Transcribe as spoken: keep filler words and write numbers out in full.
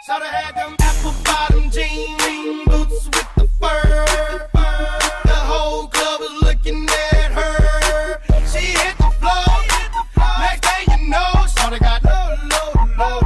Shoulda had them apple bottom jean boots with the fur. The whole club was looking at her. She hit the floor. Next thing you know, shoulda got low, low, low.